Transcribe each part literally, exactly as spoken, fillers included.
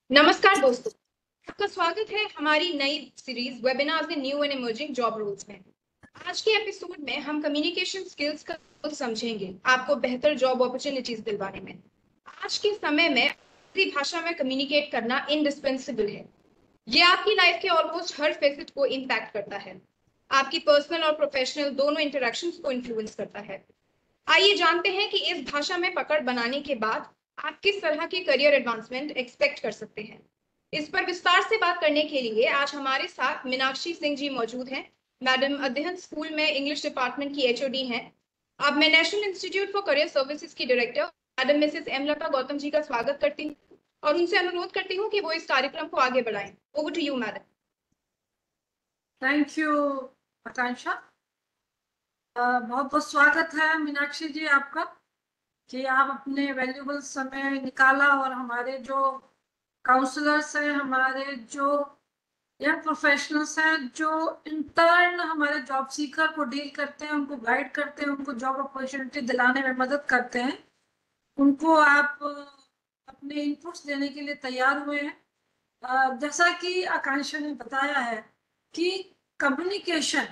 नमस्कार दोस्तों, आपका स्वागत है हमारी नई series webinars in new and emerging job roles में। आज के एपिसोड में हम कम्युनिकेशन स्किल्स का रोल समझेंगे, आपको बेहतर जॉब अपॉर्चुनिटीज दिलवाने में। आज के समय में अंग्रेजी भाषा में कम्युनिकेट करना इंडिस्पेंसिबल है। ये आपकी लाइफ के ऑलमोस्ट हर फेसेट को इम्पैक्ट करता है। आपकी पर्सनल और प्रोफेशनल दोनों इंटरेक्शंस को इन्फ्लुएंस करता है। आइए जानते हैं कि इस भाषा में पकड़ बनाने के बाद आप किस तरह की करियर एडवांसमेंट एक्सपेक्ट कर सकते हैं। इस पर विस्तार से बात करने के लिए आज हमारे साथ मीनाक्षी सिंह जी मौजूद हैं। मैडम अध्ययन स्कूल में इंग्लिश डिपार्टमेंट की एचओडी हैं। अब मैं National Institute for Career Services की director madam Mrs M Lata Gautam ji का स्वागत करती हूँ और उनसे अनुरोध करती हूँ कि वो इस कार्यक्रम को आगे बढ़ाएं। Over to you madam. Thank you Akanksha. बहुत बहुत स्वागत है मीनाक्षी जी आपका कि आप अपने वैल्यूबल समय निकाला और हमारे जो काउंसलर्स हैं, हमारे जो यंग प्रोफेशनल्स हैं, जो इंटर्न हमारे जॉब सीकर को डील करते हैं, उनको गाइड करते हैं, उनको जॉब अपॉर्चुनिटी दिलाने में मदद करते हैं, उनको आप अपने इनपुट्स देने के लिए तैयार हुए हैं। जैसा कि आकांक्षा ने बताया है कि कम्युनिकेशन,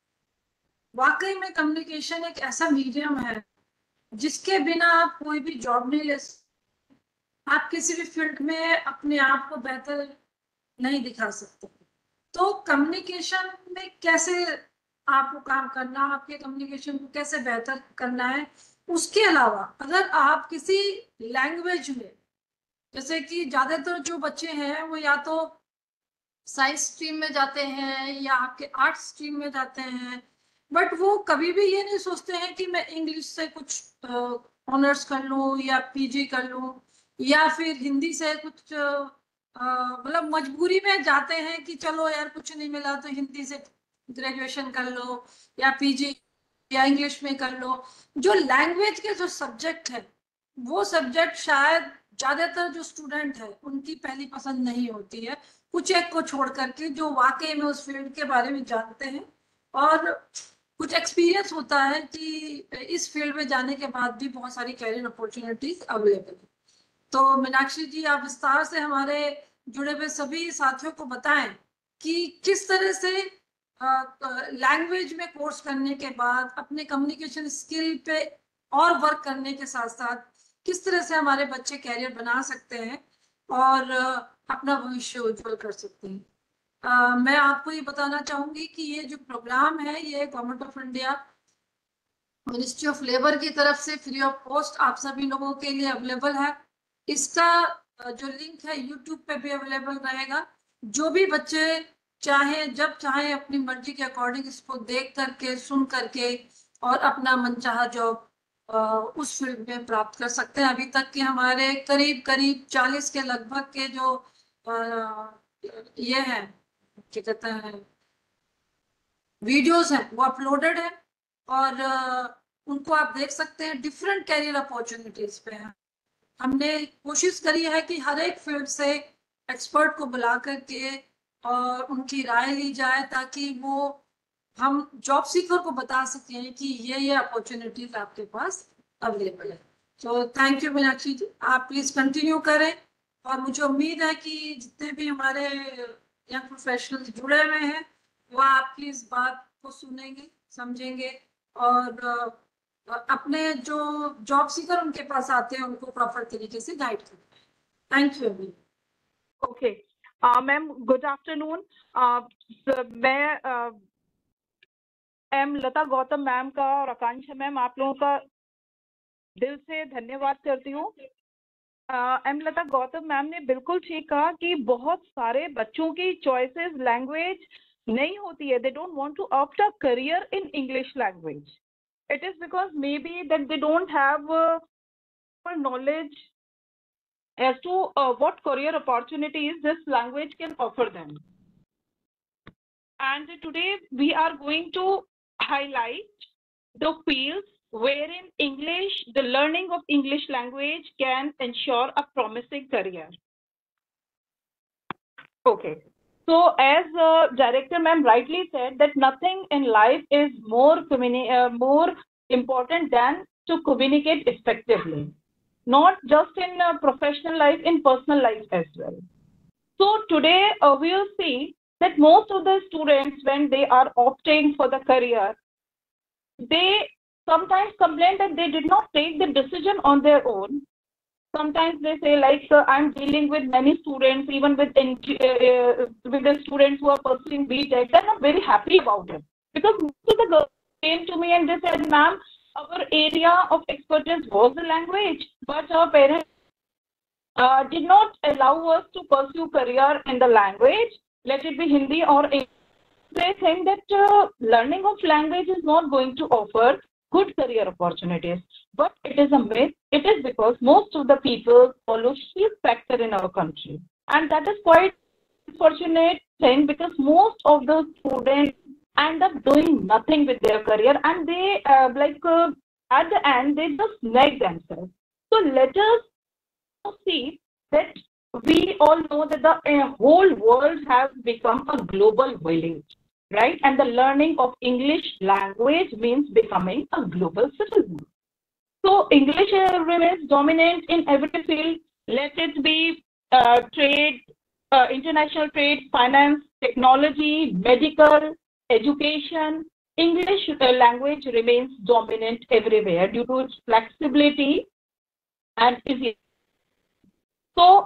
वाकई में कम्युनिकेशन एक ऐसा मीडियम है जिसके बिना आप कोई भी जॉब नहीं ले सकते। आप किसी भी फील्ड में अपने आप को बेहतर नहीं दिखा सकते। तो कम्युनिकेशन में कैसे आपको काम करना, आपके कम्युनिकेशन को कैसे बेहतर करना है। उसके अलावा अगर आप किसी लैंग्वेज में, जैसे कि ज्यादातर जो बच्चे हैं वो या तो साइंस स्ट्रीम में जाते हैं या आपके आर्ट स्ट्रीम में जाते हैं, बट वो कभी भी ये नहीं सोचते हैं कि मैं इंग्लिश से कुछ ऑनर्स कर लूं या पीजी कर लूं या फिर हिंदी से कुछ मतलब मजबूरी में जाते हैं कि चलो यार कुछ नहीं मिला तो हिंदी से ग्रेजुएशन कर लो या पीजी या इंग्लिश में कर लो। जो लैंग्वेज के जो सब्जेक्ट है वो सब्जेक्ट शायद ज्यादातर जो स्टूडेंट है उनकी पहली पसंद नहीं होती है, कुछ एक को छोड़ करके जो वाकई में उस फील्ड के बारे में जानते हैं और कुछ एक्सपीरियंस होता है कि इस फील्ड में जाने के बाद भी बहुत सारी कैरियर अपॉर्चुनिटीज अवेलेबल है। तो मीनाक्षी जी, आप विस्तार से हमारे जुड़े हुए सभी साथियों को बताएं कि किस तरह से लैंग्वेज में कोर्स करने के बाद अपने कम्युनिकेशन स्किल पे और वर्क करने के साथ साथ किस तरह से हमारे बच्चे कैरियर बना सकते हैं और अपना भविष्य उज्जवल कर सकते हैं। uh, मैं आपको ये बताना चाहूंगी कि ये जो प्रोग्राम है ये Government of India Ministry of Labour की तरफ से फ्री ऑफ कॉस्ट आप सभी लोगों के लिए अवेलेबल है। इसका जो लिंक है यूट्यूब पे भी अवेलेबल रहेगा। जो भी बच्चे चाहे जब चाहे अपनी मर्जी के अकॉर्डिंग इसको देख करके सुन करके और अपना मनचाहा जॉब उस फील्ड में प्राप्त कर सकते हैं। अभी तक के हमारे करीब करीब चालीस के लगभग के जो आ, ये है क्या कहते हैं वीडियोस हैं वो अपलोडेड है और उनको आप देख सकते हैं। डिफरेंट कैरियर अपॉर्चुनिटीज पे हैं। हमने कोशिश करी है कि हर एक फील्ड से एक्सपर्ट को बुला करके और उनकी राय ली जाए ताकि वो हम जॉब सीकर को बता सकें कि ये ये अपॉर्चुनिटीज आपके पास अवेलेबल है। तो थैंक यू मीनाक्षी जी, आप प्लीज कंटिन्यू करें और मुझे उम्मीद है कि जितने भी हमारे यंग प्रोफेशनल्स जुड़े हुए हैं वो आपकी इस बात को सुनेंगे, समझेंगे और अपने जो जॉब सीकर उनके पास आते हैं उनको प्रॉपर तरीके से गाइड करें। थैंक यू अभी। Okay ma'am, good afternoon. मैं एम लता गौतम मैम का और आकांक्षा मैम आप लोगों का दिल से धन्यवाद करती हूँ। एम लता गौतम मैम ने बिल्कुल ठीक कहा कि बहुत सारे बच्चों की चॉइसेस लैंग्वेज नहीं होती है। They don't want to opt a career in English language. It is because maybe that they don't have knowledge as to uh, what career opportunities this language can offer them. And today we are going to highlight the fields wherein English, the learning of English language can ensure a promising career. Okay. So as uh, Director Ma'am rightly said that nothing in life is more, uh, more important than to communicate effectively. Not just in uh, professional life, in personal life as well. So today uh, we will see that most of the students, when they are opting for the career, they sometimes complain that they did not take the decision on their own. Sometimes they say, like, uh, I'm dealing with many students, even with uh, uh, with the students who are pursuing B Tech, they're not very happy about it. Because most of the girls came to me and they said, ma'am, our area of expertise was the language, but our parents uh, did not allow us to pursue career in the language, let it be Hindi or English. They think that uh, learning of language is not going to offer good career opportunities. But it is a myth. It is because most of the people follow sheer factor in our country. And that is quite unfortunate thing, because most of the students end up doing nothing with their career, and they uh, like uh, at the end they just neg themselves. So let us see that we all know that the uh, whole world has become a global village, right? And the learning of English language means becoming a global citizen. So English uh, remains dominant in every field. Let it be uh, trade, uh, international trade, finance, technology, medical, education. English uh, language remains dominant everywhere due to its flexibility and easy. So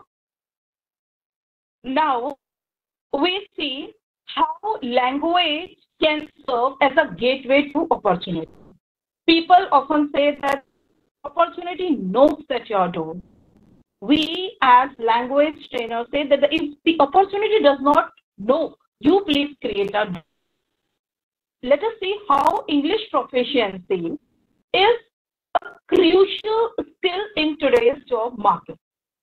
now we see how language can serve as a gateway to opportunity. People often say that opportunity knocks at your door. We as language trainers say that if the opportunity does not knock, you please create a door. Let us see how English proficiency is a crucial skill in today's job market.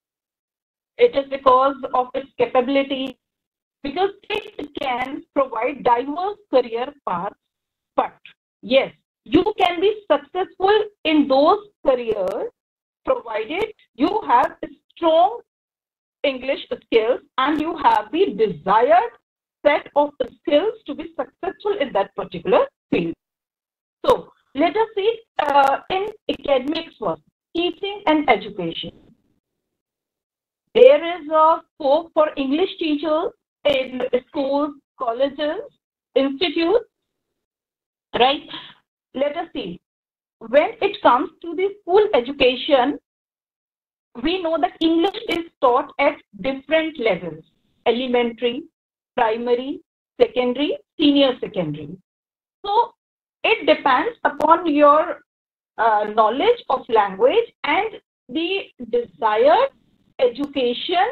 It is because of its capability, because it can provide diverse career paths. But yes, you can be successful in those careers provided you have strong English skills and you have the desired set of skills to be successful in that particular field. So let us see uh, in academics first, teaching and education. There is a scope for English teachers in schools, colleges, institutes, right? Let us see. When it comes to the school education, we know that English is taught at different levels: elementary, primary, secondary, senior secondary. So it depends upon your uh, knowledge of language and the desired education,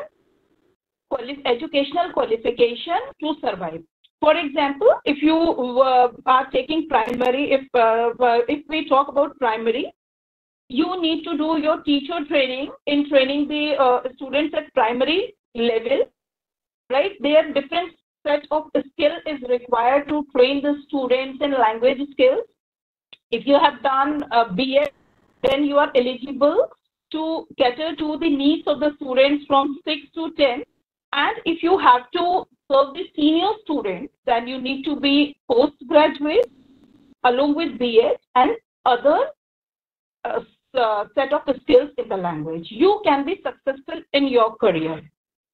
quali educational qualification to survive. For example, if you uh, are taking primary, if uh, if we talk about primary, you need to do your teacher training in training the uh, students at primary level, right? Their different set of skill is required to train the students in language skills. If you have done a B Ed, then you are eligible to cater to the needs of the students from six to ten. And if you have to serve the senior students, then you need to be postgraduate along with B Ed and other uh, uh, set of skills in the language. You can be successful in your career.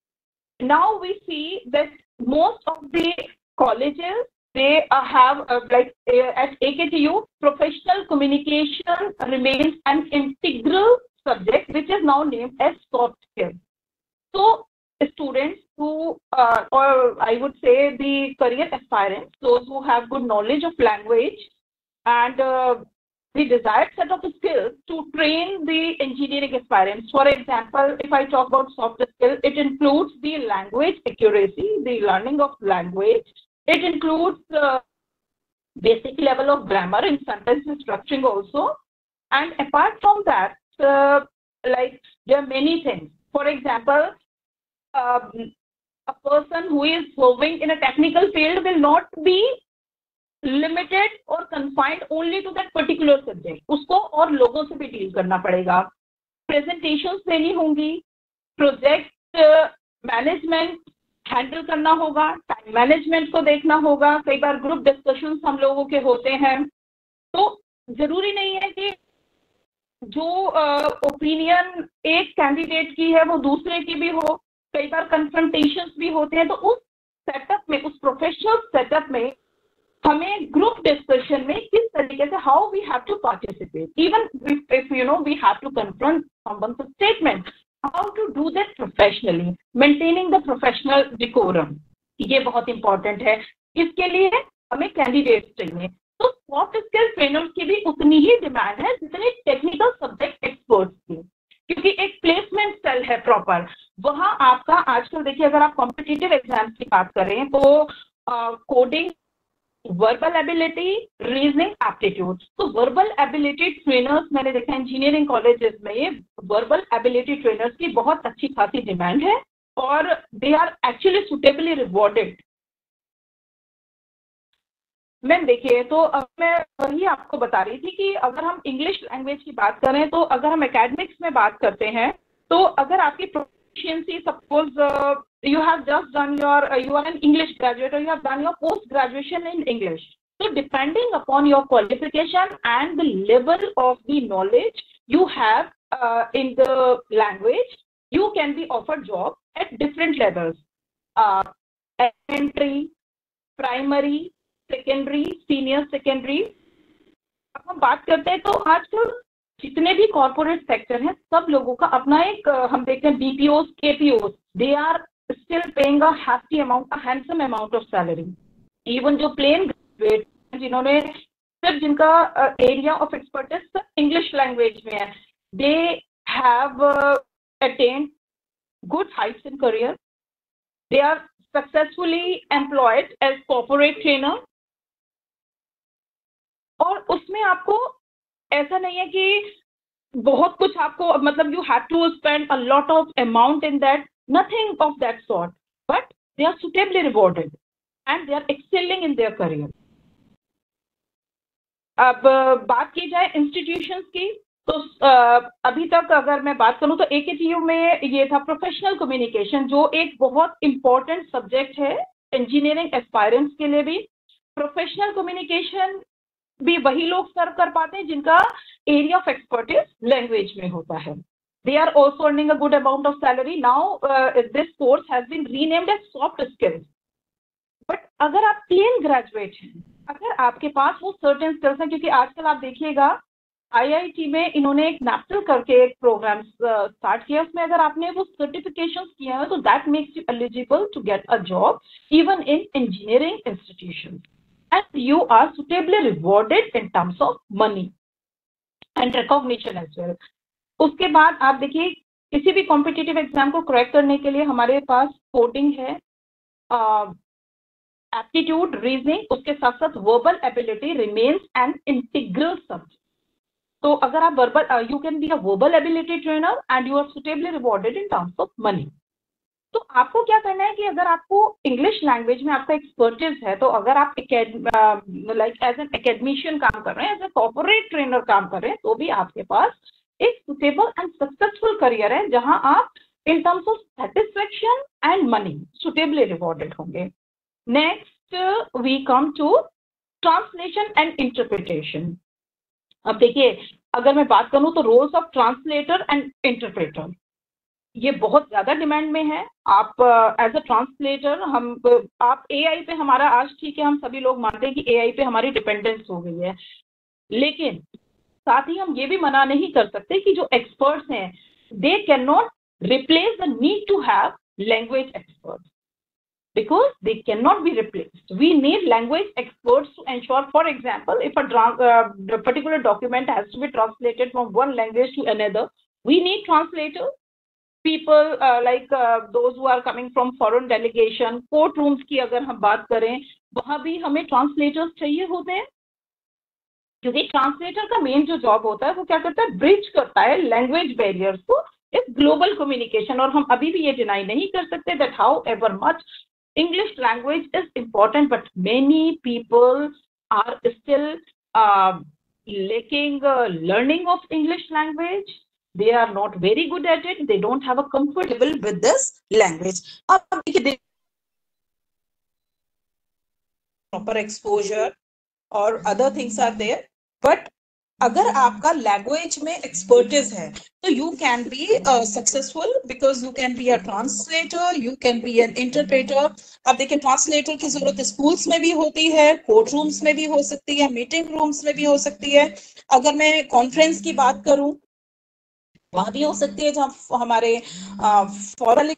Now we see that most of the colleges, they uh, have uh, like uh, at A K T U, professional communication remains an integral subject, which is now named as soft skills. So students who, uh, or I would say the career aspirants, those who have good knowledge of language and uh, the desired set of skills to train the engineering aspirants. For example, if I talk about soft skills, it includes the language accuracy, the learning of language. It includes the basic level of grammar and sentence structuring also. And apart from that, uh, like there are many things. For example, um, a person who is serving in a technical field will not be limited or confined only to that particular subject. उसको और लोगों से भी deal करना पड़ेगा. Presentations देनी होंगी, project uh, management handle करना होगा, time management को देखना होगा. कई बार group discussions हम लोगों के होते हैं. तो जरूरी नहीं है कि जो ओपिनियन uh, एक कैंडिडेट की है वो दूसरे की भी हो. कई बार कन्फ्रंटेशंस भी होते हैं, तो उस सेटअप में, उस प्रोफेशनल सेटअप में हमें ग्रुप डिस्कशन में किस तरीके से how we have to participate, even if you know we have to confront someone's statement, how to do that professionally, maintaining the professional decorum, ये बहुत इंपॉर्टेंट है। इसके लिए हमें कैंडिडेट्स चाहिए। तो सॉफ्ट स्किल ट्रेनर्स की भी उतनी ही डिमांड है जितनी टेक्निकल सब्जेक्ट एक्सपर्ट्स की, क्योंकि एक प्लेसमेंट सेल है प्रॉपर। वहां आपका आजकल देखिए, अगर आप कॉम्पिटिटिव एग्जाम्स की बात करें तो coding, verbal ability, reasoning aptitude, तो वर्बल एबिलिटी ट्रेनर्स मैंने देखा इंजीनियरिंग कॉलेजेस में, वर्बल एबिलिटी ट्रेनर्स की बहुत अच्छी खासी डिमांड है और they are actually suitably rewarded. Ma'am देखिए, तो अब मैं वही आपको बता रही थी कि अगर हम इंग्लिश लैंग्वेज की बात करें, तो अगर हम एकेडमिक्स में बात करते हैं, तो अगर आपकी proficiency, suppose you have just done your uh, you are an English graduate or you have done your post graduation in English, so depending upon your qualification and the level of the knowledge you have uh, in the language, you can be offered job at different levels, uh, elementary, primary, secondary, senior secondary। अब हम बात करते हैं तो आजकल जितने भी corporate sector हैं, सब लोगों का अपना एक, हम देखते हैं BPOs, KPOs, they are still paying a hefty amount, a handsome amount of salary. Even जो plain graduate जिन्होंने सिर्फ जिनका area of expertise English language में है, they have uh, attained good heights in career. They are successfully employed as corporate trainer. और उसमें आपको ऐसा नहीं है कि बहुत कुछ आपको, मतलब you have to spend a lot of amount in that. Nothing of that sort, but they are suitably rewarded and they are excelling in their career. अब बात की जाए इंस्टीट्यूशंस की, तो अभी तक अगर मैं बात करूं तो ए के टी यू में ये था प्रोफेशनल कम्युनिकेशन, जो एक बहुत इंपॉर्टेंट सब्जेक्ट है इंजीनियरिंग एस्पायरेंट्स के लिए भी। प्रोफेशनल कम्युनिकेशन भी वही लोग सर्व कर पाते हैं जिनका एरिया ऑफ एक्सपर्टीज लैंग्वेज में होता है। They are also earning a good amount of salary. Now uh, this course has been renamed as soft skills. But अगर आप plain graduate हैं, अगर आपके पास वो certain skills हैं, क्योंकि आजकल आप देखिएगा आई आई टी में इन्होंने एक नैप्टल करके एक प्रोग्राम स्टार्ट किया, उसमें अगर आपने वो सर्टिफिकेशंस किए हैं तो that makes you eligible to get a job even in engineering institutions, and you are suitably rewarded in terms of money and recognition as well. उसके बाद आप देखिए, किसी भी कॉम्पिटिटिव एग्जाम को क्रैक करने के लिए हमारे पास कोडिंग है, एप्टीट्यूड, रीजनिंग, उसके साथ साथ verbal ability remains an integral subject. तो अगर आप verbal, you can be a verbal ability trainer and you are suitably rewarded in terms of money. तो आपको क्या करना है कि अगर आपको इंग्लिश लैंग्वेज में आपका एक्सपर्टीज है, तो अगर आप लाइक एज एन एकेडमिशियन काम कर रहे हैं, एज ए कॉर्पोरेट ट्रेनर काम कर रहे हैं, तो भी आपके पास एक सुटेबल एंड सक्सेसफुल करियर है जहां आप in terms of satisfaction and money suitably rewarded होंगे। Next we come to translation and interpretation. अब देखिए, अगर मैं बात करूं तो roles of translator and interpreter ये बहुत ज्यादा डिमांड में है। आप एज अ ट्रांसलेटर, हम आप एआई पे, हमारा आज ठीक है हम सभी लोग मानते हैं कि एआई पे हमारी डिपेंडेंस हो गई है, लेकिन साथ ही हम ये भी मना नहीं कर सकते कि जो एक्सपर्ट्स हैं, they can not replace the need to have language experts, because they cannot be replaced. We need language experts to ensure, for example, if a, uh, a particular document has to be translated from one language to another, we need translators. People uh, like uh, those who are coming from foreign delegation, courtrooms की अगर हम बात करें, वहाँ भी हमें translators चाहिए होते हैं, क्योंकि ट्रांसलेटर का मेन जो जॉब होता है वो क्या करता है, ब्रिज करता है लैंग्वेज बैरियर्स को इस ग्लोबल कम्युनिकेशन। और हम अभी भी ये डिनाई नहीं कर सकते that however much English language is important, but many people are still uh, lacking uh, learning of English language. They are not very good at it. They don't have a comfortable with this language. Proper exposure or other things are there, but अगर आपका language में expertise है तो you can be successful because you can be a translator, you can be an interpreter. अब देखिए translator की जरूरत schools में भी होती है, कोर्ट रूम्स में भी हो सकती है, मीटिंग रूम्स में भी हो सकती है। अगर मैं कॉन्फ्रेंस की बात करूं वहां भी हो सकती है जहां हमारे फॉरल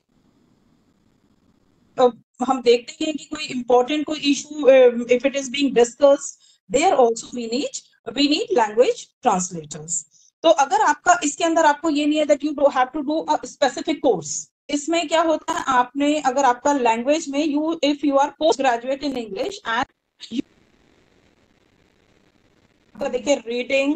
हम देखते हैं कि कोई इंपॉर्टेंट कोई issue if it is being discussed, there also we need we need language translators. तो अगर आपका इसके अंदर आपको ये नहीं है that you have to do a specific course. इसमें क्या होता है, आपने अगर आपका लैंग्वेज में you if you are post graduate in English and देखिए रीडिंग,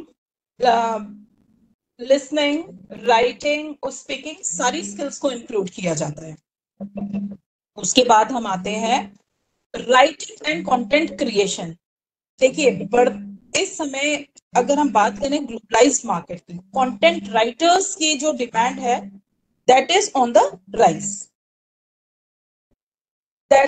लिसनिंग, राइटिंग और स्पीकिंग सारी स्किल्स को इंक्लूड किया जाता है। उसके बाद हम आते हैं राइटिंग एंड कंटेंट क्रिएशन। देखिए बढ़ इस समय अगर हम बात करें ग्लोबलाइज्ड मार्केट की, कंटेंट राइटर्स की जो डिमांड है that is on the rise. That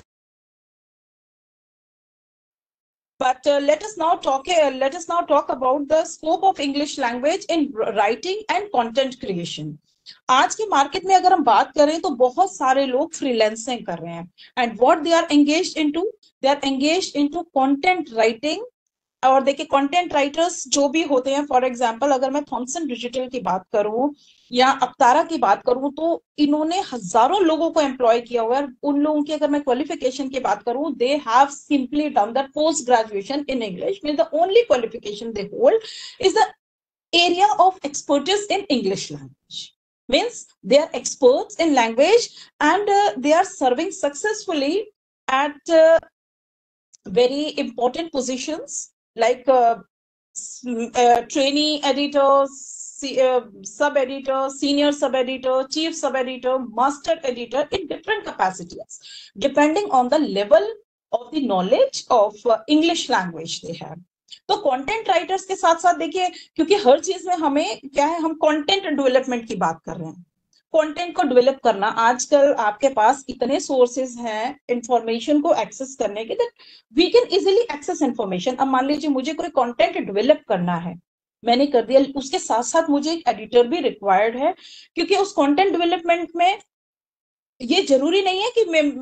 But uh, let us now talk. Uh, let us now talk about the scope of English language in writing and content creation. आज के market में अगर हम बात करें तो बहुत सारे लोग फ्रीलांसिंग कर रहे हैं and what they are engaged into, they are engaged into content writing. और देखिए कंटेंट राइटर्स जो भी होते हैं, फॉर एग्जांपल अगर मैं थॉमसन डिजिटल की बात करूं या अवतारा की बात करूं तो इन्होंने हजारों लोगों को एम्प्लॉय किया हुआ है। उन लोगों की अगर मैं क्वालिफिकेशन की बात करूं, they have simply done the post graduation in English, mean the only qualification they hold is the area of expertise in English language. Means they are experts in language and uh, they are serving successfully at uh, very important positions like uh, uh, trainee editor, uh, sub editor, senior sub editor, chief sub editor, master editor in different capacities depending on the level of the knowledge of uh, English language they have. तो content writers के साथ साथ देखिए, क्योंकि हर चीज में हमें क्या है, हम कंटेंट डेवलपमेंट की बात कर रहे हैं। कंटेंट को डेवलप करना, आजकल आपके पास इतने सोर्सेज हैं इंफॉर्मेशन को एक्सेस करने के that we can easily access information. अब मान लीजिए मुझे कोई कंटेंट डेवलप करना है, मैंने कर दिया, उसके साथ साथ मुझे एक एडिटर भी रिक्वायर्ड है, क्योंकि उस कंटेंट डेवलपमेंट में ये जरूरी नहीं है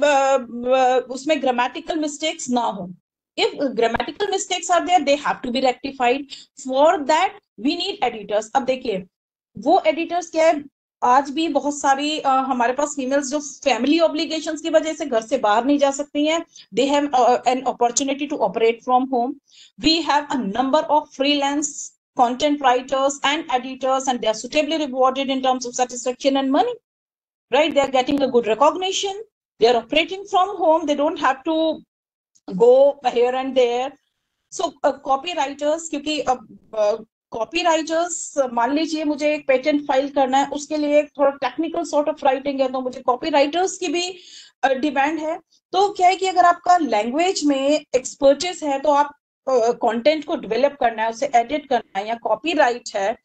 कि उसमें ग्रामेटिकल मिस्टेक्स ना हो। If grammatical mistakes are there, they have to be rectified. For that, we need editors. अब देखिए वो editors क्या है, आज भी बहुत सारी uh, हमारे पास फीमेल्स जो फैमिली ऑब्लिगेशंस की वजह से घर से बाहर नहीं जा सकती हैं, they have uh, an opportunity to operate from home. We have a number of freelance content writers and editors, and they are suitably rewarded in terms of satisfaction and money. Right? They are getting a good recognition. They are operating from home. They don't have to go here and there. So uh, copywriters, क्योंकि अब copywriters मान लीजिए मुझे एक patent file करना है, उसके लिए एक थोड़ा टेक्निकल सॉर्ट ऑफ राइटिंग है, तो मुझे कॉपीराइटर्स की भी डिमांड है। तो क्या है कि अगर आपका लैंग्वेज में एक्सपर्टीज है तो आप कंटेंट uh, को डेवलप करना है, उसे एडिट करना है या कॉपीराइट है,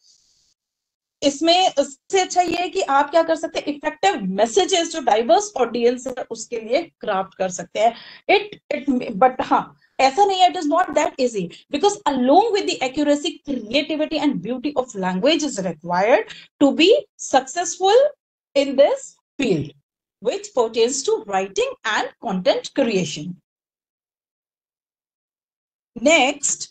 इसमें उससे अच्छा ये है कि आप क्या कर सकते हैं, इफेक्टिव मैसेजेस जो डाइवर्स ऑडियंस है उसके लिए क्राफ्ट कर सकते हैं। इट इट बट हाँ, ऐसा नहीं है, it is not that easy, because along with the accuracy, creativity and beauty of language is required to be successful in this field which pertains to writing and content creation. Next,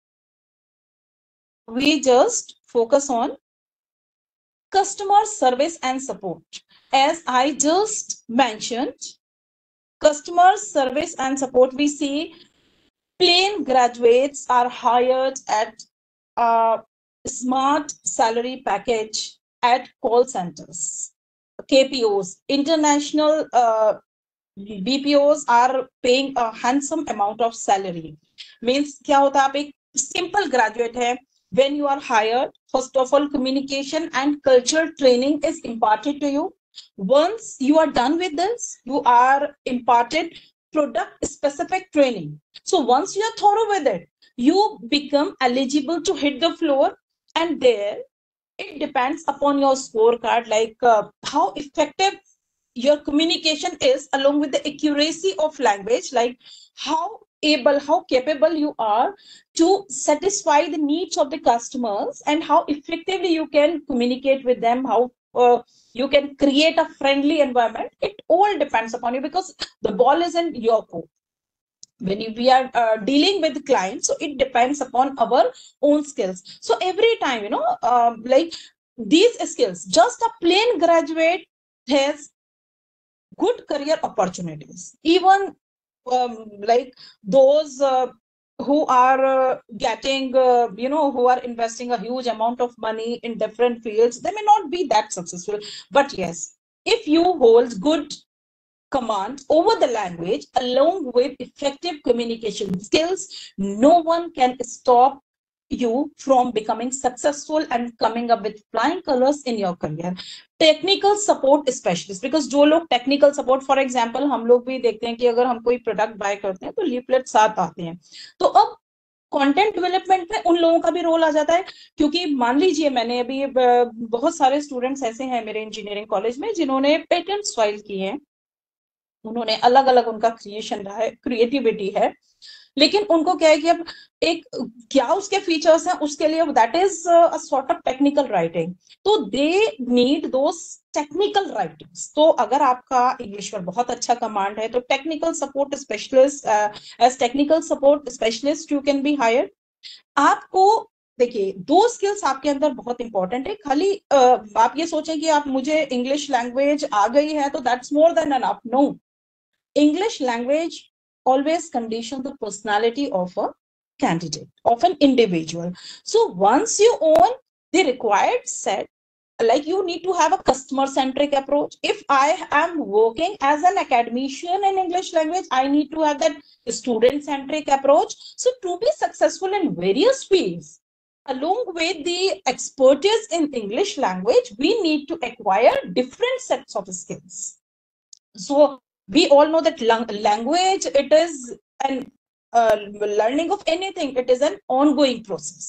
we just focus on customer service and support. As I just mentioned, customer service and support, we see plain graduates are hired at a smart salary package at call centers. K P Os, international uh, B P Os are paying a handsome amount of salary. Means क्या होता है, आप एक simple graduate है, when you are hired, first of all, communication and cultural training is imparted to you. Once you are done with this, you are imparted product specific training. So once you are thorough with it, you become eligible to hit the floor, and there it depends upon your scorecard, like uh, how effective your communication is along with the accuracy of language, like how able, how capable you are to satisfy the needs of the customers, and how effectively you can communicate with them, how uh, you can create a friendly environment. It all depends upon you, because the ball is in your court when you, we are uh, dealing with clients. So it depends upon our own skills. So every time, you know, um, like these skills, just a plain graduate has good career opportunities. Even um, like those uh, who are uh, getting, uh, you know, who are investing a huge amount of money in different fields, they may not be that successful. But yes, if you hold good command over the language along with effective communication skills, no one can stop you from becoming successful and coming up with flying colors in your career. Technical support specialist, because जो लोग technical support, for example हम लोग भी देखते हैं कि अगर हम कोई प्रोडक्ट बाय करते हैं तो लीफलेट साथ आते हैं, तो अब कंटेंट डेवलपमेंट में उन लोगों का भी रोल आ जाता है। क्योंकि मान लीजिए मैंने अभी बहुत सारे स्टूडेंट्स ऐसे हैं मेरे इंजीनियरिंग कॉलेज में जिन्होंने पेटेंट्स फाइल किए हैं, उन्होंने अलग अलग उनका क्रिएशन रहा है, क्रिएटिविटी है, लेकिन उनको क्या है कि अब एक क्या उसके फीचर्स हैं उसके लिए that is a sort of technical writing, तो they need those technical writings. तो अगर आपका इंग्लिश पर बहुत अच्छा कमांड है तो technical support specialist, as technical support specialist you can be hired. आपको देखिए दो स्किल्स आपके अंदर बहुत इंपॉर्टेंट है। खाली uh, आप ये सोचें कि आप मुझे इंग्लिश लैंग्वेज आ गई है तो that's more than enough, no. English language always conditions the personality of a candidate, of an individual. So once you own the required set, like you need to have a customer centric approach. If I am working as an academician in English language, I need to have that student centric approach. So to be successful in various fields, along with the expertise in English language, we need to acquire different sets of skills. So we all know that language, it is an uh, learning of anything, it is an ongoing process.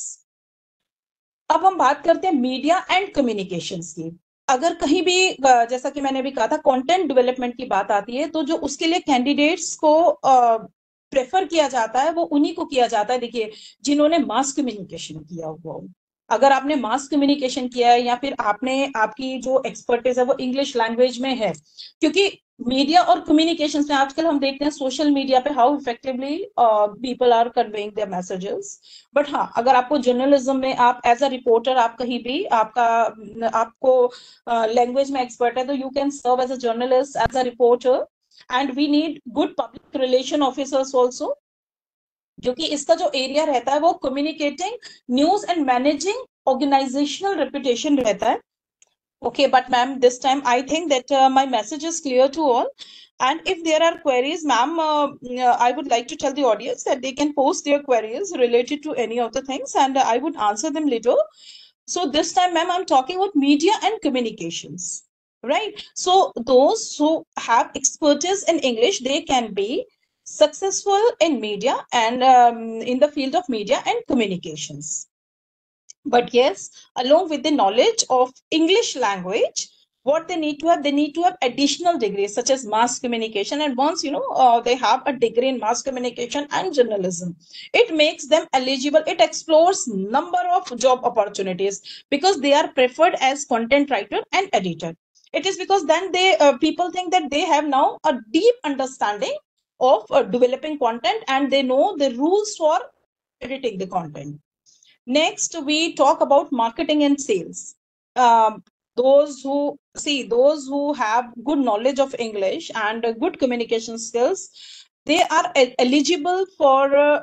अब हम बात करते हैं media and communications की। अगर कहीं भी जैसा कि मैंने भी कहा था कंटेंट डेवलपमेंट की बात आती है तो जो उसके लिए कैंडिडेट्स को प्रेफर किया जाता है वो उन्हीं को किया जाता है, देखिए जिन्होंने मास कम्युनिकेशन किया हुआ हो। अगर आपने मास कम्युनिकेशन किया है या फिर आपने आपकी जो एक्सपर्टीज है वो इंग्लिश लैंग्वेज में है, क्योंकि मीडिया और कम्युनिकेशन में आजकल हम देखते हैं सोशल मीडिया पे how effectively people are conveying their messages. But हाँ, अगर आपको जर्नलिज्म में आप एज अ रिपोर्टर आप कहीं भी आपका आपको लैंग्वेज uh, में एक्सपर्ट है तो you can serve as a journalist, as a reporter, and we need good public relation officers also, क्योंकि इसका जो एरिया रहता है वो communicating news and managing organizational reputation रहता है। Okay, but ma'am, this time I think that uh, my message is clear to all. And if there are queries, ma'am, uh, uh, I would like to tell the audience that they can post their queries related to any of the things, and uh, I would answer them later. So this time, ma'am, I'm talking about media and communications, right? So those who have expertise in English, they can be successful in media and um, in the field of media and communications. But yes, along with the knowledge of English language, what they need to have, they need to have additional degrees such as mass communication. And once, you know, uh, they have a degree in mass communication and journalism, it makes them eligible. It explores number of job opportunities because they are preferred as content writer and editor. It is because then they uh, people think that they have now a deep understanding of uh, developing content and they know the rules for editing the content. Next, we talk about marketing and sales. Um, those who see, those who have good knowledge of English and uh, good communication skills, they are eligible for, uh,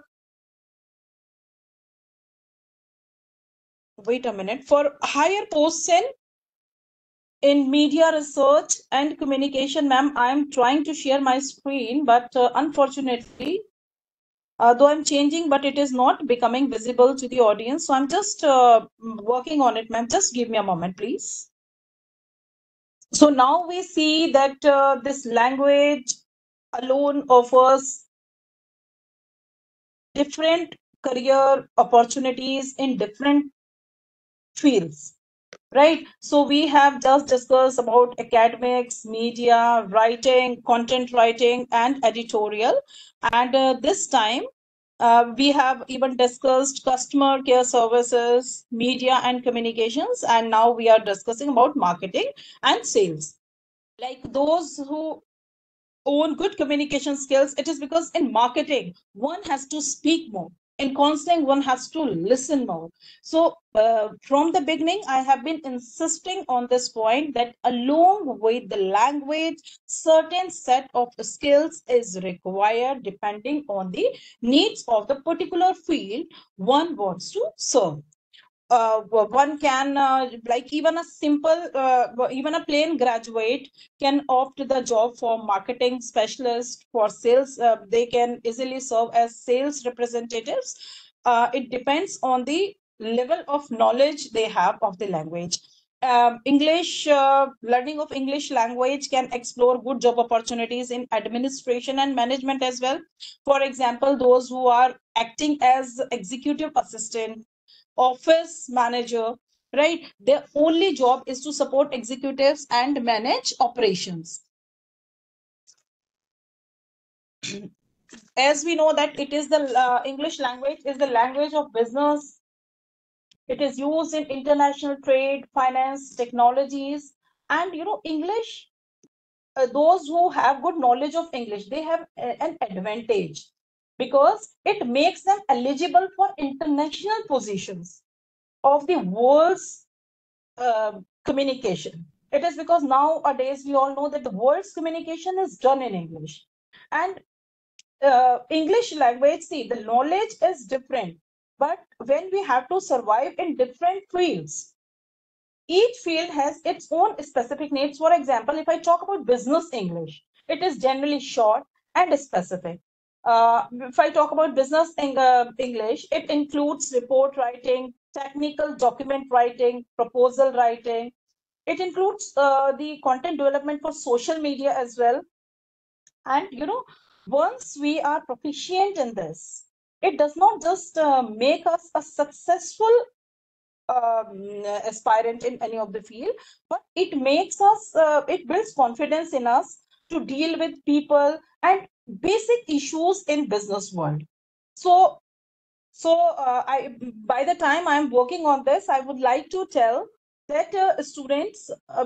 wait a minute, for higher posts in, in media research and communication. Ma'am, I am trying to share my screen, but uh, unfortunately, Uh, though I'm changing, but it is not becoming visible to the audience. So I'm just uh, working on it, ma'am. Just give me a moment, please. So now we see that uh, this language alone offers different career opportunities in different fields. right? So we have just discussed about academics, media, writing, content writing, and editorial. And uh, this time, uh, we have even discussed customer care services, media and communications, and now we are discussing about marketing and sales. Like those who own good communication skills, it is because in marketing, one has to speak more. In counseling, one has to listen more. So uh, from the beginning, I have been insisting on this point that along with the language, certain set of skills is required depending on the needs of the particular field one wants to serve. Uh, one can uh, like even a simple uh, even a plain graduate can opt the job for marketing specialist, for sales. Uh, they can easily serve as sales representatives. Uh, it depends on the level of knowledge they have of the language. Um, english uh, learning of english language can explore good job opportunities in administration and management as well. For example, those who are acting as executive assistant, office manager, right? Their only job is to support executives and manage operations. As we know that it is the uh, English language is the language of business. It is used in international trade, finance, technologies, and you know English. Uh, those who have good knowledge of English, they have a, an advantage because it makes them eligible for international positions of the world's uh, communication. It is because nowadays we all know that the world's communication is done in English. And uh, English language, see, the knowledge is different. But when we have to survive in different fields, each field has its own specific needs. For example, if I talk about business English, it is generally short and specific. Uh, if I talk about business uh, English, it includes report writing, technical document writing, proposal writing. It includes uh, the content development for social media as well. And you know, once we are proficient in this, it does not just uh, make us a successful um, aspirant in any of the field, but it makes us, uh, it builds confidence in us to deal with people and basic issues in business world. So, so uh, I, by the time I'm working on this, I would like to tell that uh, students, uh,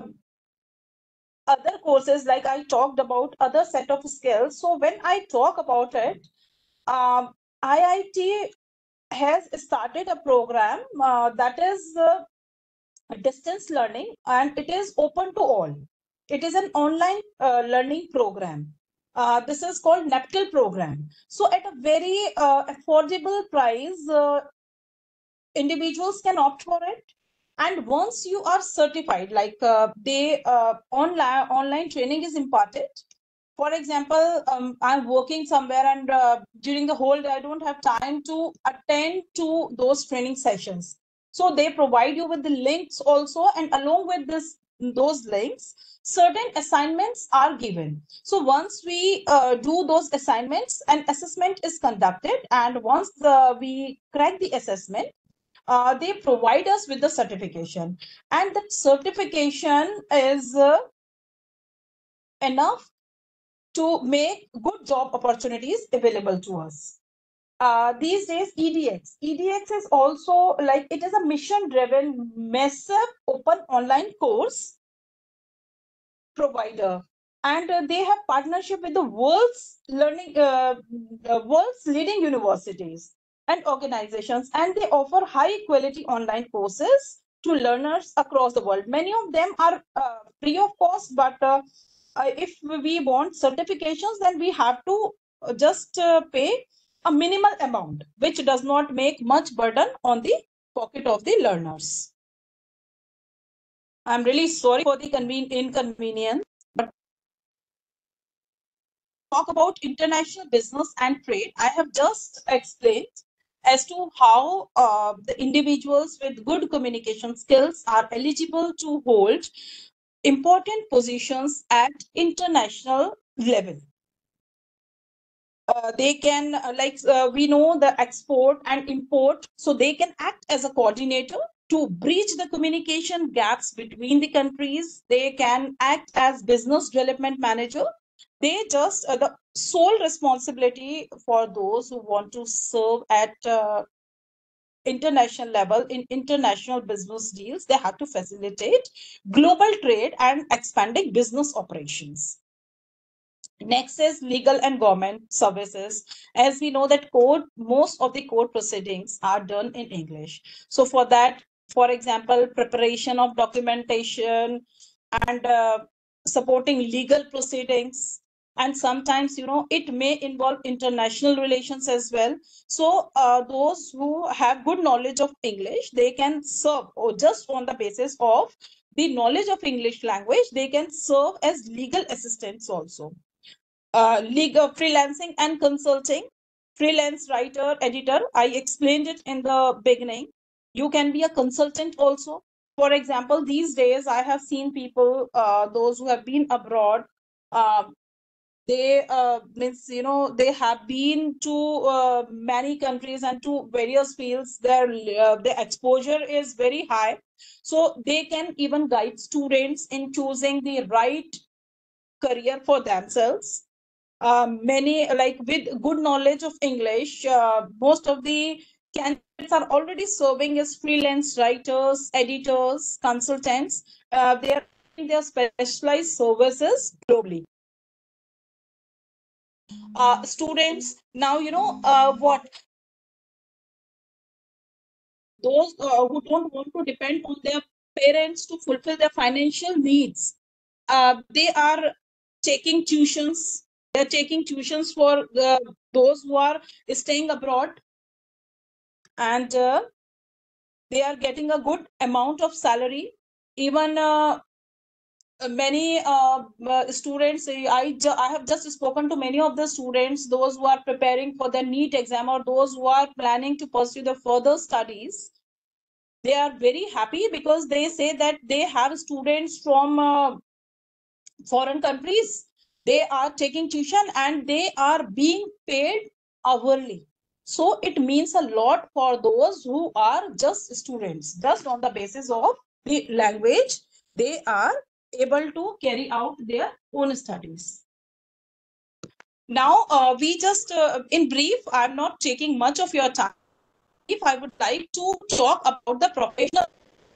other courses, like I talked about other set of skills. So when I talk about it, um, I I T has started a program uh, that is uh, distance learning, and it is open to all. It is an online uh, learning program. Uh, this is called NAPTIL program. So at a very uh, affordable price, uh, individuals can opt for it. And once you are certified, like uh, they uh, online online training is imparted. For example, um, I'm working somewhere and uh, during the whole day I don't have time to attend to those training sessions. So they provide you with the links also, and along with this those links, certain assignments are given. So once we uh, do those assignments, an assessment is conducted, and once the, we crack the assessment, uh, they provide us with the certification, and that certification is uh, enough to make good job opportunities available to us. Uh, these days, E D X. E D X is also like, it is a mission-driven, massive open online course provider. And uh, they have partnership with the world's learning, uh, uh, world's leading universities and organizations, and they offer high quality online courses to learners across the world. Many of them are uh, free of cost, but uh, uh, if we want certifications, then we have to uh, just uh, pay a minimal amount, which does not make much burden on the pocket of the learners. I'm really sorry for the inconvenience, but talk about international business and trade, I have just explained as to how uh, the individuals with good communication skills are eligible to hold important positions at international level. Uh, they can uh, like uh, we know the export and import, so they can act as a coordinator to bridge the communication gaps between the countries. They can act as business development manager. They just uh, the sole responsibility for those who want to serve at uh, international level in international business deals. They have to facilitate global trade and expanding business operations. Next is legal and government services. As we know that court, most of the court proceedings are done in English. So for that, for example, preparation of documentation and uh, supporting legal proceedings. And sometimes, you know, it may involve international relations as well. So uh, those who have good knowledge of English, they can serve, or just on the basis of the knowledge of English language, they can serve as legal assistants also. Uh, legal freelancing and consulting, freelance writer, editor. I explained it in the beginning. You can be a consultant also. For example, these days I have seen people, uh, those who have been abroad, uh, they uh, means you know they have been to uh, many countries and to various fields. Their uh, the exposure is very high, so they can even guide students in choosing the right career for themselves. Um, many, like with good knowledge of English, uh, most of the candidates are already serving as freelance writers, editors, consultants. Uh, they are in their specialized services globally. Uh, students, now you know uh, what those uh, who don't want to depend on their parents to fulfill their financial needs, uh, they are taking tuitions. They're taking tuitions for the, those who are staying abroad, and uh, they are getting a good amount of salary. Even uh, many uh, uh, students, I, I have just spoken to many of the students, those who are preparing for the NEET exam or those who are planning to pursue the further studies. They are very happy because they say that they have students from uh, foreign countries. They are taking tuition and they are being paid hourly. So it means a lot for those who are just students. Just on the basis of the language, they are able to carry out their own studies. Now, uh, we just, uh, in brief, I'm not taking much of your time. If I would like to talk about the professional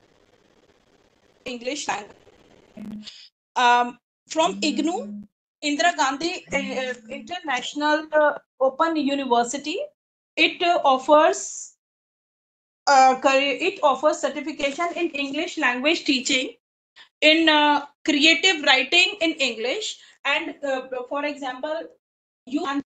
English language. Um, from I G N U, Indira Gandhi uh, International uh, Open University, it uh, offers uh, career, it offers certification in English language teaching, in uh, creative writing in English, and uh, for example, you can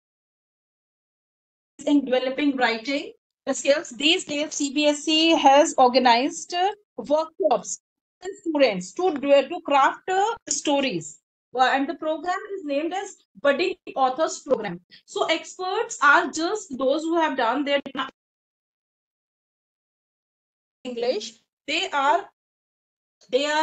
in developing writing skills. These days, C B S E has organized uh, workshops for students to do, to craft uh, stories. Uh, and the program is named as Budding Authors Program. So experts are just those who have done their English. They are they are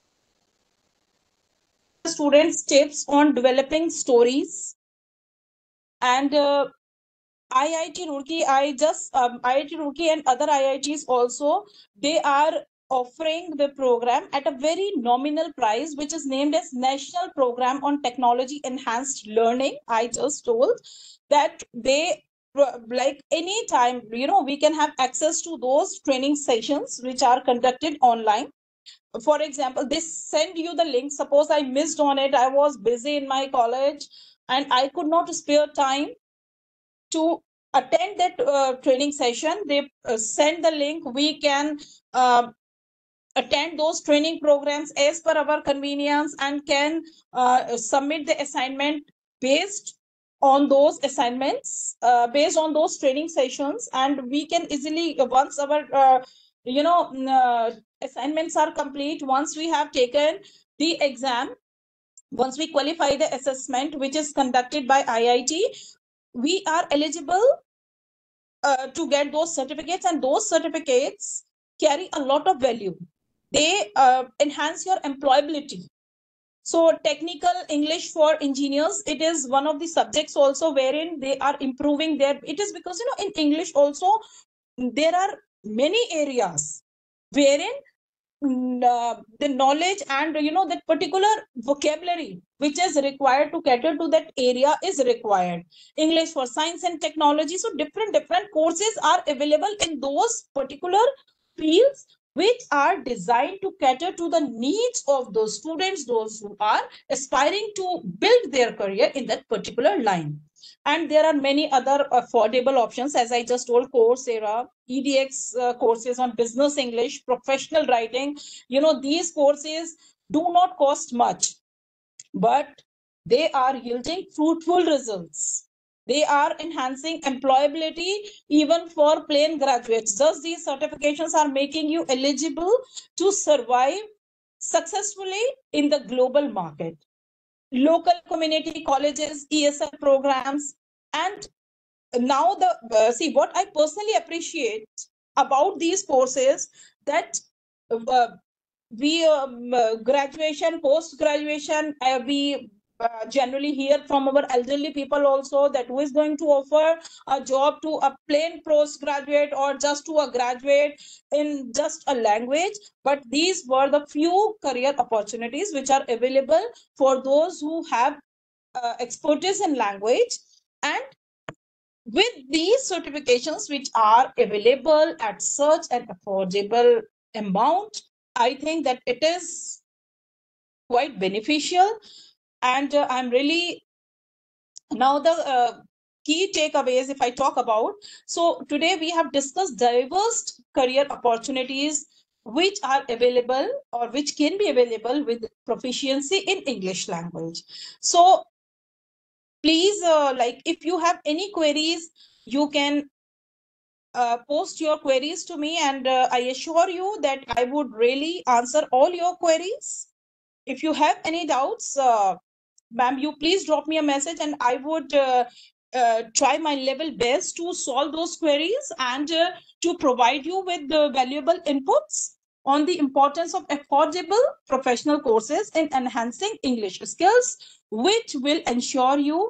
students tips on developing stories. And uh, I I T Roorkee, I just um, I I T Roorkee and other I I Ts also, they are offering the program at a very nominal price, which is named as National Program on Technology Enhanced Learning. I just told that they, like any time, you know, we can have access to those training sessions which are conducted online. For example, they send you the link. Suppose I missed on it, I was busy in my college and I could not spare time to attend that uh, training session. They uh, send the link. We can uh, attend those training programs as per our convenience and can uh, submit the assignment based on those assignments, uh, based on those training sessions. And we can easily, once our uh, you know uh, assignments are complete, once we have taken the exam, once we qualify the assessment which is conducted by I I T, we are eligible uh, to get those certificates, and those certificates carry a lot of value. They uh, enhance your employability. So technical English for engineers, it is one of the subjects also wherein they are improving their, it is because, you know, in English also, there are many areas wherein mm, uh, the knowledge and you know that particular vocabulary which is required to cater to that area is required. English for science and technology, so different different courses are available in those particular fields which are designed to cater to the needs of those students, those who are aspiring to build their career in that particular line. And there are many other affordable options, as I just told, Coursera, E D X uh, courses on business English, professional writing. You know, these courses do not cost much, but they are yielding fruitful results. They are enhancing employability even for plain graduates. Thus, these certifications are making you eligible to survive successfully in the global market. Local community colleges, E S L programs, and now the uh, see what I personally appreciate about these courses, that uh, we um, uh, graduation, post graduation, uh, we uh, generally hear from our elderly people also that who is going to offer a job to a plain postgraduate or just to a graduate in just a language. But these were the few career opportunities which are available for those who have uh, expertise in language. And with these certifications which are available at such an affordable amount, I think that it is quite beneficial. And uh, I'm really now the uh, key takeaways if I talk about. So today we have discussed diverse career opportunities which are available or which can be available with proficiency in English language. So please, uh, like if you have any queries, you can uh, post your queries to me, and uh, I assure you that I would really answer all your queries. If you have any doubts, uh, ma'am, you please drop me a message, and I would uh, uh, try my level best to solve those queries and uh, to provide you with the valuable inputs on the importance of affordable professional courses in enhancing English skills, which will ensure you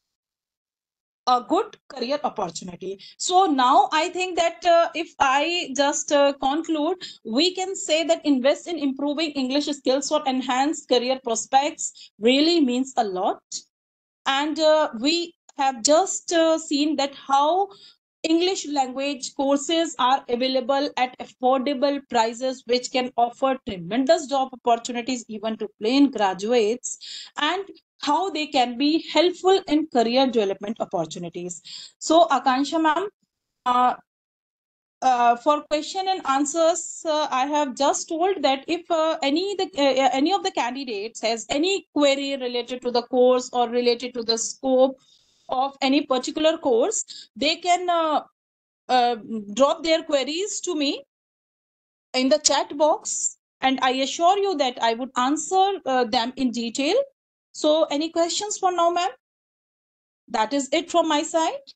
a good career opportunity. So now I think that uh, if I just uh, conclude, we can say that invest in improving English skills for enhanced career prospects really means a lot. And uh, we have just uh, seen that how English language courses are available at affordable prices, which can offer tremendous job opportunities even to plain graduates, and how they can be helpful in career development opportunities. So, Akansha ma'am, uh, uh, for question and answers, uh, I have just told that if uh, any the uh, any of the candidates has any query related to the course or related to the scope of any particular course, they can uh, uh, drop their queries to me in the chat box, and I assure you that I would answer uh, them in detail. So, any questions for now, ma'am? That is it from my side.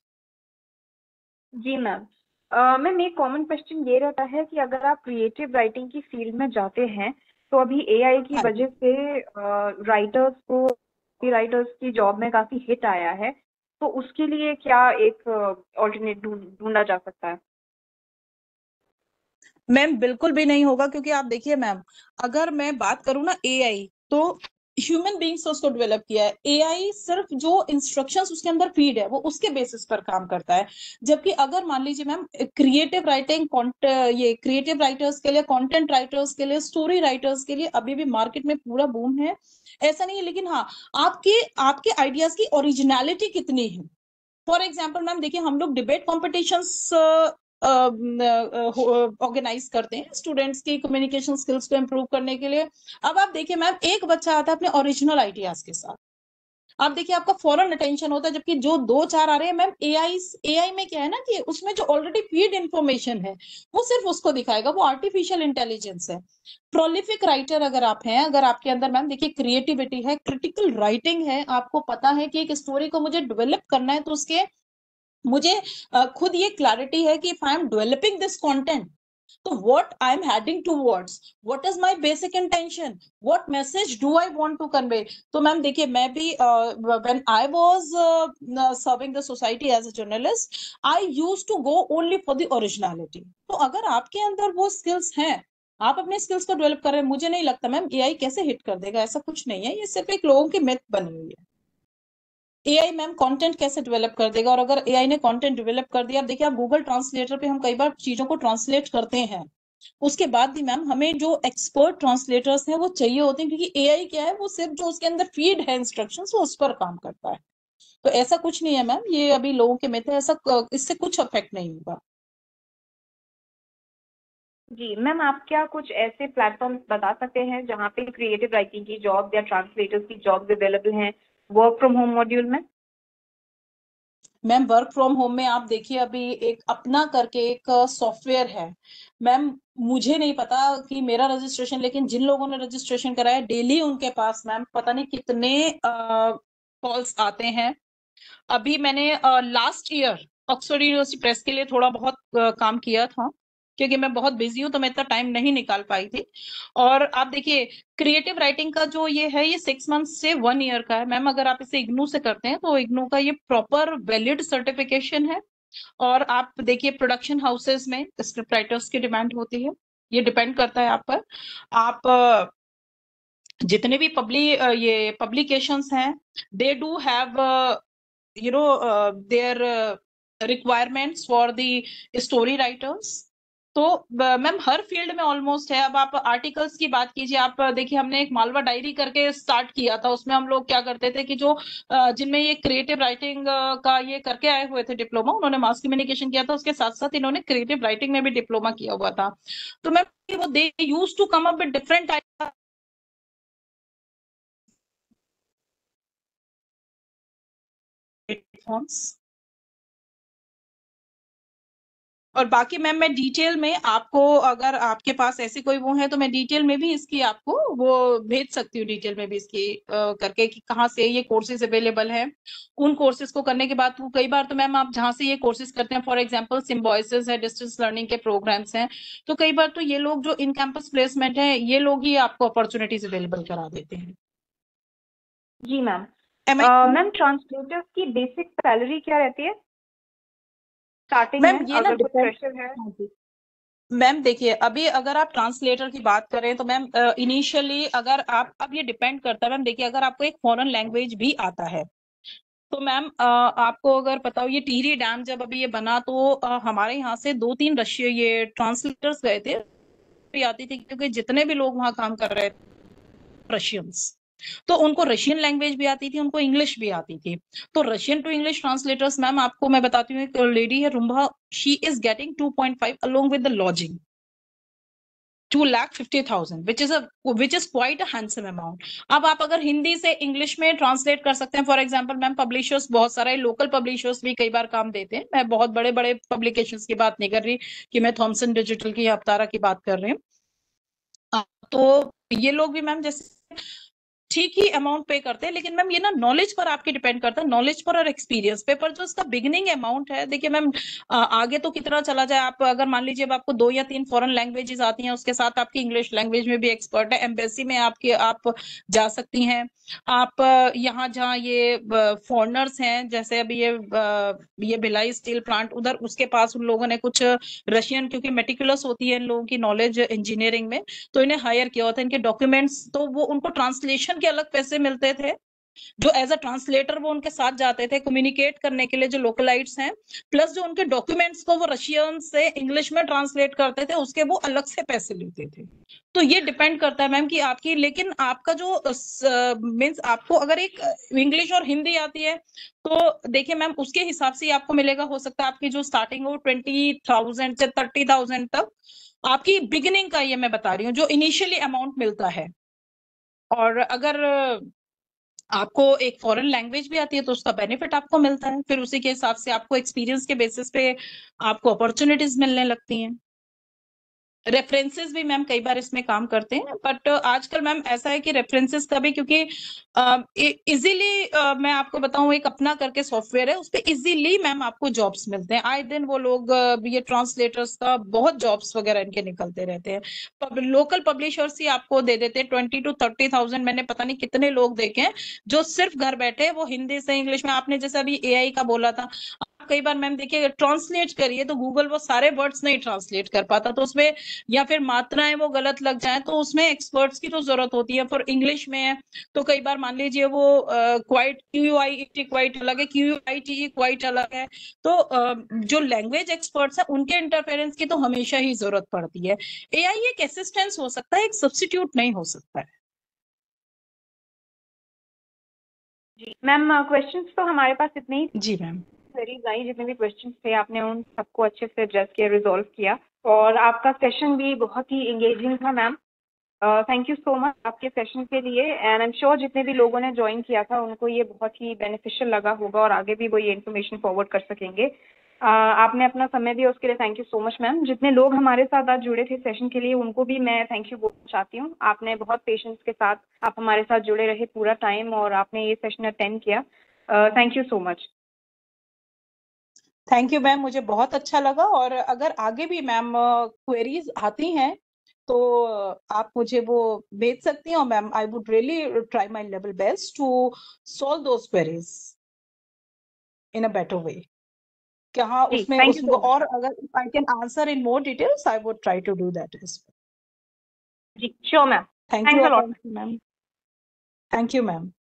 जी ma'am, ma'am एक common question ये रहता है कि अगर आप creative writing की field में जाते हैं तो अभी एआई की वजह से राइटर्स को राइटर्स की जॉब में काफी हिट आया है, तो उसके लिए क्या एक ऑल्टरनेट ढूंढा जा सकता है? मैम बिल्कुल भी नहीं होगा, क्योंकि आप देखिए मैम, अगर मैं बात करूं ना एआई, तो ह्यूमन बींग्स उसको डेवलप किया है। एआई सिर्फ जो इंस्ट्रक्शंस उसके अंदर फीड है वो उसके बेसिस पर काम करता है। जबकि अगर मान लीजिए मैम क्रिएटिव राइटिंग, ये क्रिएटिव राइटर्स के लिए, कंटेंट राइटर्स के लिए, स्टोरी राइटर्स के लिए अभी भी मार्केट में पूरा बूम है, ऐसा नहीं है। लेकिन हाँ, आपके आपके आइडियाज की ओरिजिनलिटी कितनी है। फॉर एग्जाम्पल मैम देखिए, हम लोग डिबेट कॉम्पिटिशन्स ऑर्गेनाइज करते हैं स्टूडेंट्स की कम्युनिकेशन स्किल्स को इम्प्रूव करने के लिए। अब आप देखिए मैम, एक बच्चा आता है अपने ओरिजिनल आइडियाज के साथ, आप देखिए आपका फौरन अटेंशन होता है। जबकि जो दो चार आ रहे हैं मैम, एआई एआई में क्या है ना कि उसमें जो ऑलरेडी फीड इंफॉर्मेशन है वो सिर्फ उसको दिखाएगा, वो आर्टिफिशियल इंटेलिजेंस है। प्रोलिफिक राइटर अगर आप हैं, अगर आपके अंदर मैम देखिए क्रिएटिविटी है, क्रिटिकल राइटिंग है, आपको पता है कि एक स्टोरी को मुझे डेवलप करना है, तो उसके मुझे खुद ये क्लैरिटी है कि if I am developing this content, तो what I'm heading towards, what is my basic intention, what message do I want to convey? तो मैम देखिए, मैं भी uh, when I was uh, serving the society as a journalist, I used to go only for the originality. तो अगर आपके अंदर वो skills हैं, आप अपने स्किल्स को डेवलप कर रहे हैं, मुझे नहीं लगता मैम एआई कैसे हिट कर देगा, ऐसा कुछ नहीं है, ये सिर्फ एक लोगों की मिथ बनी हुई है। एआई मैम कंटेंट कैसे डेवलप कर देगा? और अगर एआई ने कंटेंट डेवलप कर दिया, देखिए आप गूगल ट्रांसलेटर पे हम कई बार चीजों को ट्रांसलेट करते हैं, उसके बाद भी मैम हमें जो एक्सपर्ट ट्रांसलेटर्स हैं वो चाहिए होते हैं, क्योंकि एआई क्या है, वो सिर्फ जो उसके अंदर फीड है इंस्ट्रक्शंस, वो उस पर काम करता है। तो ऐसा कुछ नहीं है मैम, ये अभी लोगों के मिथ है, ऐसा इससे कुछ अफेक्ट नहीं होगा। जी मैम, आप क्या कुछ ऐसे प्लेटफॉर्म्स बता सकते हैं जहाँ पे क्रिएटिव राइटिंग की जॉब या ट्रांसलेटर्स की जॉब अवेलेबल हैं वर्क फ्रॉम होम मॉड्यूल में? मैम वर्क फ्रॉम होम में आप देखिए, अभी एक अपना करके एक सॉफ्टवेयर है मैम, मुझे नहीं पता कि मेरा रजिस्ट्रेशन, लेकिन जिन लोगों ने रजिस्ट्रेशन कराया डेली उनके पास मैम पता नहीं कितने कॉल्स आते हैं। अभी मैंने last year Oxford University Press के लिए थोड़ा बहुत uh, काम किया था, क्योंकि मैं बहुत बिजी हूँ तो मैं इतना टाइम नहीं निकाल पाई थी। और आप देखिए क्रिएटिव राइटिंग का जो ये है, ये सिक्स मंथ से वन ईयर का है मैम। अगर आप इसे इग्नू से करते हैं तो इग्नू का ये प्रॉपर वैलिड सर्टिफिकेशन है। और आप देखिए प्रोडक्शन हाउसेस में स्क्रिप्ट राइटर्स की डिमांड होती है, ये डिपेंड करता है आप पर। आप जितने भी पब्लिक ये पब्लिकेशंस हैं, they do have you know uh, their uh, requirements for the story writers। तो मैम uh, हर फील्ड में ऑलमोस्ट है। अब आप आर्टिकल्स की बात कीजिए, आप देखिए हमने एक मालवा डायरी करके स्टार्ट किया था, उसमें हम लोग क्या करते थे कि जो uh, जिनमें ये क्रिएटिव राइटिंग uh, का ये करके आए हुए थे डिप्लोमा, उन्होंने मास कम्युनिकेशन किया था, उसके साथ साथ इन्होंने क्रिएटिव राइटिंग में भी डिप्लोमा किया हुआ था। तो मैम वो they use to come up with different type platforms. और बाकी मैम मैं डिटेल में आपको, अगर आपके पास ऐसे कोई वो है तो मैं डिटेल में भी इसकी आपको वो भेज सकती हूँ, डिटेल में भी इसकी आ, करके कि कहाँ से ये कोर्सेज अवेलेबल है। उन कोर्सेज को करने के बाद तो कई बार तो मैम आप जहाँ से ये कोर्सेज करते हैं, फॉर एग्जांपल सिम्बॉयसिस है, डिस्टेंस लर्निंग के प्रोग्राम्स हैं, तो कई बार तो ये लोग जो इन कैंपस प्लेसमेंट है, ये लोग ही आपको अपॉर्चुनिटीज अवेलेबल करा देते हैं। जी ma'am. Am I- ma'am translators की बेसिक सैलरी क्या रहती है स्टार्टिंग मैम में, ये ना अगर कुछ depend- फ्रेशर है? मैम देखिए, अभी अगर आप ट्रांसलेटर की बात करें तो मैम इनिशियली अगर आप, अब ये डिपेंड करता है मैम, देखिए अगर आपको एक फॉरेन लैंग्वेज भी आता है तो मैम आपको अगर पता हो, ये टिहरी डैम जब अभी ये बना तो अ, हमारे यहाँ से दो तीन रशिया ये ट्रांसलेटर्स गए थे, भी आती थी, क्योंकि जितने भी लोग वहाँ काम कर रहे थे रशियंस, तो उनको रशियन लैंग्वेज भी आती थी, उनको इंग्लिश भी आती थी। तो Russian to English translators ma'am, आपको मैं बताती हूँ, एक लेडी है Rumbha, she is getting to point five along with the lodging, two lakh fifty thousand which is which is quite a handsome amount. अब आप अगर हिंदी से इंग्लिश में ट्रांसलेट कर सकते हैं, फॉर एग्जांपल मैम पब्लिशर्स बहुत सारे लोकल पब्लिशर्स भी कई बार काम देते हैं, मैं बहुत बड़े बड़े पब्लिकेशंस की बात नहीं कर रही कि मैं थॉमसन डिजिटल की या अवतारा की बात कर रही हूँ। तो ये लोग भी मैम जैसे ठीक ही अमाउंट पे करते हैं, लेकिन मैम ये ना नॉलेज पर आपकी डिपेंड करता है, नॉलेज पर और एक्सपीरियंस पे। पर जो इसका बिगिनिंग अमाउंट है, देखिए मैम आगे तो कितना चला जाए, आप अगर मान लीजिए अब आपको दो या तीन फॉरेन लैंग्वेजेस आती हैं, उसके साथ आपकी इंग्लिश लैंग्वेज में भी एक्सपर्ट है, एम्बेसी में आपके आप जा सकती हैं। आप यहाँ जहाँ ये फॉरनर्स हैं, जैसे अभी ये ये भिलाई स्टील प्लांट, उधर उसके पास उन लोगों ने कुछ रशियन, क्योंकि मेटिकुलस होती है इन लोगों की नॉलेज इंजीनियरिंग में, तो इन्हें हायर किया होता है। इनके डॉक्यूमेंट्स तो वो उनको ट्रांसलेशन के अलग पैसे मिलते थे, जो एज अ ट्रांसलेटर वो उनके साथ जाते थे कम्युनिकेट करने के लिए, जो लोकलाइट्स हैं, प्लस जो उनके डॉक्यूमेंट्स को वो रशियन से इंग्लिश में ट्रांसलेट करते थे, उसके वो अलग से पैसे लेते थे। तो ये डिपेंड करता है मैम कि आपकी, लेकिन आपका जो मीन्स आपको अगर एक इंग्लिश और हिंदी आती है तो देखिए मैम उसके हिसाब से आपको मिलेगा, हो सकता है आपकी जो स्टार्टिंग हो ट्वेंटी थाउजेंड से थर्टी थाउजेंड तक आपकी बिगिनिंग का, ये मैं बता रही हूँ जो इनिशियली अमाउंट मिलता है। और अगर आपको एक फॉरेन लैंग्वेज भी आती है तो उसका बेनिफिट आपको मिलता है, फिर उसी के हिसाब से आपको एक्सपीरियंस के बेसिस पे आपको अपॉर्चुनिटीज मिलने लगती हैं। रेफरेंसेस भी मैम कई बार इसमें काम करते हैं, बट आजकल मैम ऐसा है कि रेफरेंसेस का भी, क्योंकि इजीली मैं आपको बताऊं, एक अपना करके सॉफ्टवेयर है, उस पे इजीली मैम आपको जॉब्स मिलते हैं। आए दिन वो लोग uh, ये ट्रांसलेटर्स का बहुत जॉब्स वगैरह इनके निकलते रहते हैं। पब, लोकल पब्लिशर्स ही आपको दे देते हैं ट्वेंटी टू थर्टी थाउजेंड। मैंने पता नहीं कितने लोग देखे हैं जो सिर्फ घर बैठे वो हिंदी से इंग्लिश में, आपने जैसा अभी एआई का बोला था, कई बार मैम देखिए ट्रांसलेट करिए तो गूगल वो सारे वर्ड्स नहीं ट्रांसलेट कर पाता, तो उसमें या फिर मात्राएं वो गलत लग जाए, तो उसमें एक्सपर्ट्स की तो जरूरत होती है। फॉर इंग्लिश में है तो कई बार मान लीजिए वो quite Q I T quite अलग है, क्यू आई टी क्वाइट अलग है, तो uh, जो लैंग्वेज एक्सपर्ट्स है उनके इंटरफेरेंस की तो हमेशा ही जरूरत पड़ती है। एआई एक असिस्टेंस हो सकता है, एक सब्स्टिट्यूट नहीं हो सकता है। जी मैम, क्वेश्चंस तो हमारे पास इतने ही जी मैम। क्वेरीज आई, जितने भी क्वेश्चंस थे आपने उन सबको अच्छे से एड्रेस किया, रिजॉल्व किया, और आपका सेशन भी बहुत ही एंगेजिंग था ma'am. Thank you so much आपके सेशन के लिए, एंड आई एम श्योर जितने भी लोगों ने ज्वाइन किया था उनको ये बहुत ही बेनिफिशियल लगा होगा और आगे भी वो ये इन्फॉर्मेशन फॉरवर्ड कर सकेंगे। uh, आपने अपना समय दिया उसके लिए thank you so much ma'am. जितने लोग हमारे साथ आज जुड़े थे सेशन के लिए उनको भी मैं थैंक यू बोलना चाहती हूँ। आपने बहुत पेशेंस के साथ आप हमारे साथ जुड़े रहे पूरा टाइम और आपने ये सेशन अटेंड किया। Thank you so much. Thank you ma'am, मुझे बहुत अच्छा लगा, और अगर आगे भी मैम क्वेरीज आती हैं तो आप मुझे वो भेज सकती हैं, और ma'am I would really try my level best to solve those queries in a better way. क्या हाँ उसमें उसको और अगर I can answer in more details I would try to do that as well. जी sure ma'am. Thank you ma'am. Thank you ma'am.